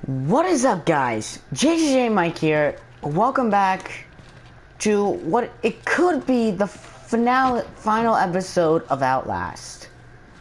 What is up, guys? JJJmike here. Welcome back to what it could be the final episode of Outlast.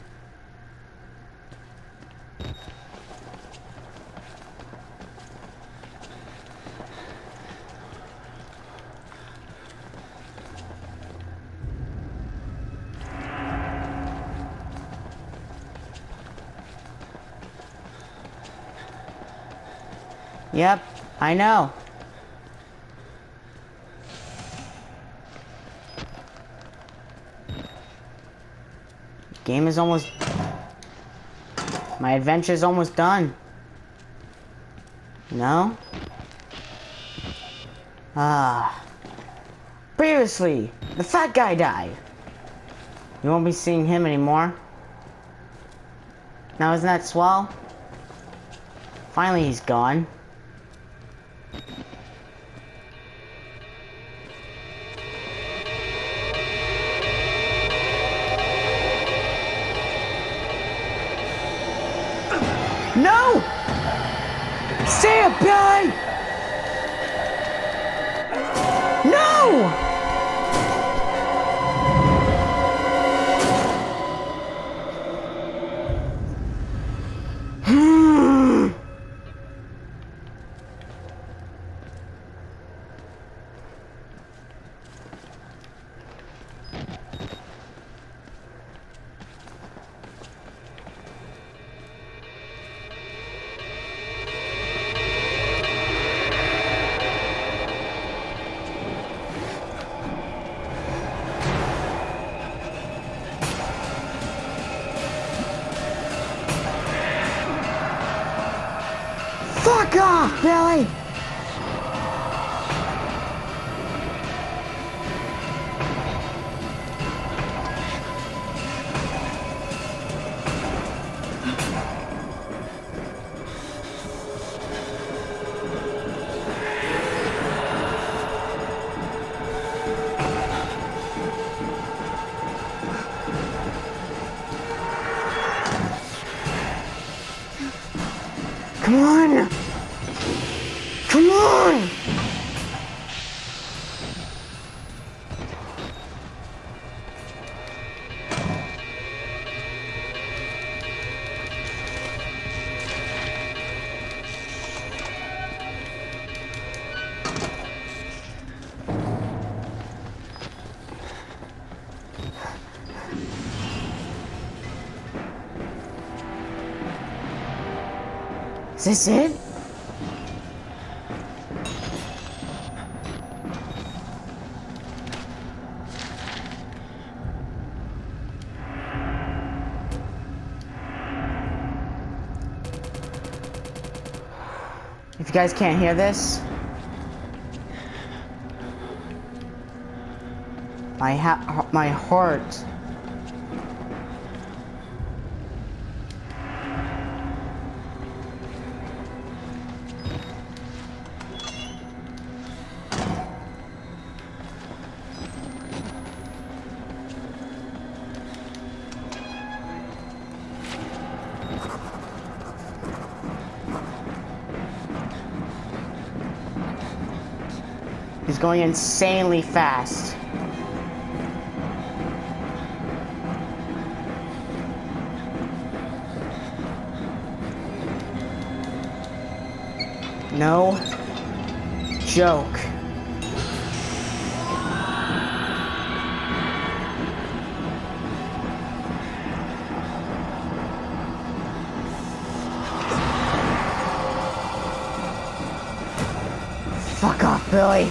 Yep, I know. Game is almost... My adventure is almost done. No? Previously, the fat guy died. You won't be seeing him anymore. Now isn't that swell? Finally he's gone. No! Stay up, Billy! No! Fuck off, Billy! Come on! Come on! Is this it? If you guys can't hear this, my heart. He's going insanely fast. No joke. Fuck off, Billy.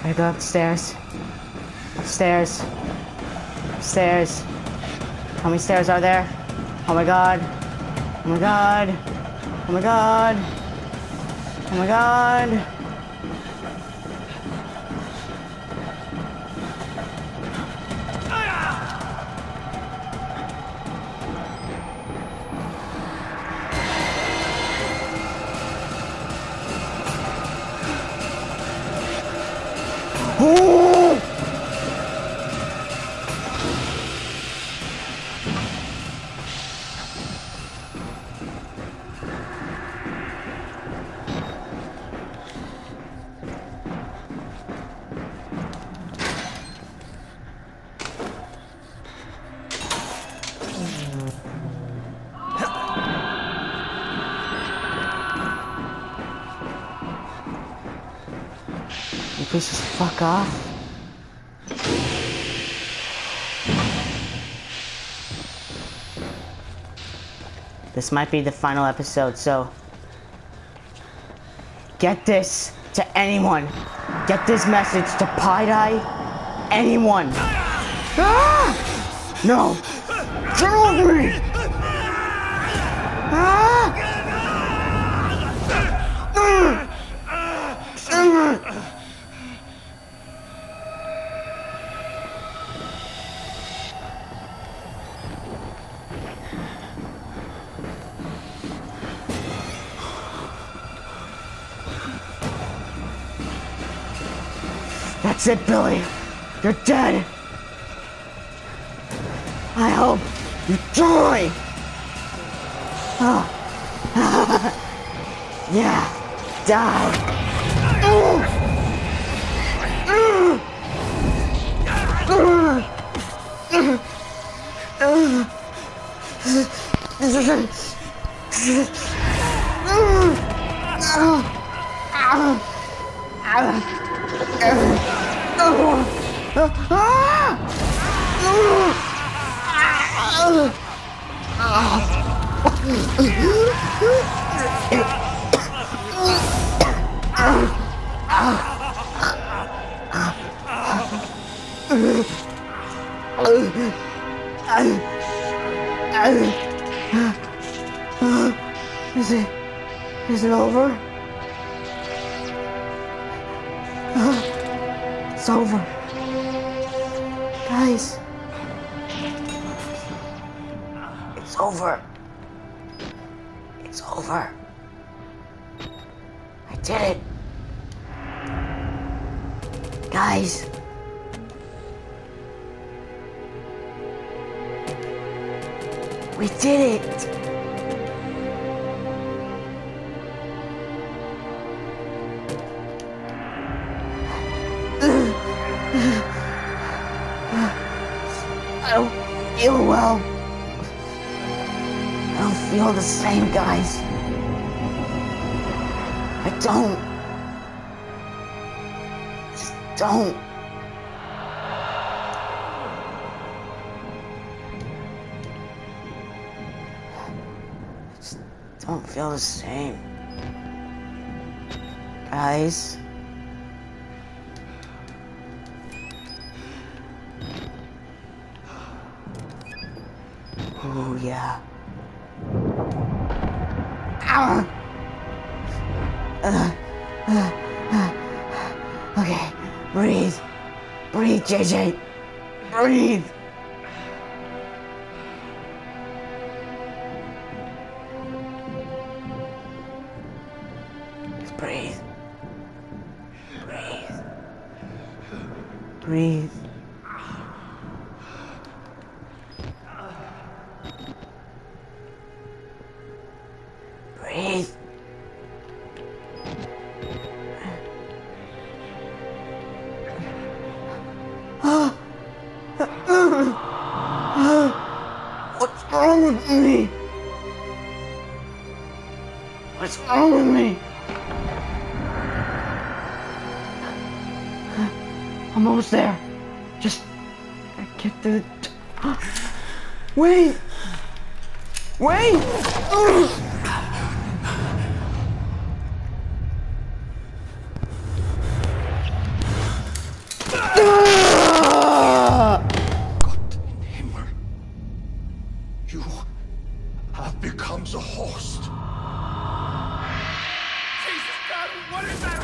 I go upstairs. Upstairs. Upstairs. How many stairs are there? Oh my god. Oh my god. Oh my god. Oh my god. Oh! You please just fuck off. This might be the final episode, so get this to anyone. Get this message to Pie-Dye. Anyone. Ah! No! Get off me! Ah! That's it, Billy. You're dead. I hope you die. Oh. Yeah, die. Is it over? It's over. Guys. It's over. It's over. I did it. Guys. We did it. I don't feel well. I don't feel the same, guys. I don't. Just don't. I just don't feel the same. Guys. Oh, yeah. Okay, breathe. Breathe, JJ. Breathe. Just breathe. Breathe. Breathe. Breathe. What's wrong with me? What's wrong with me? I'm almost there. Just get the... Wait! Wait! What is that?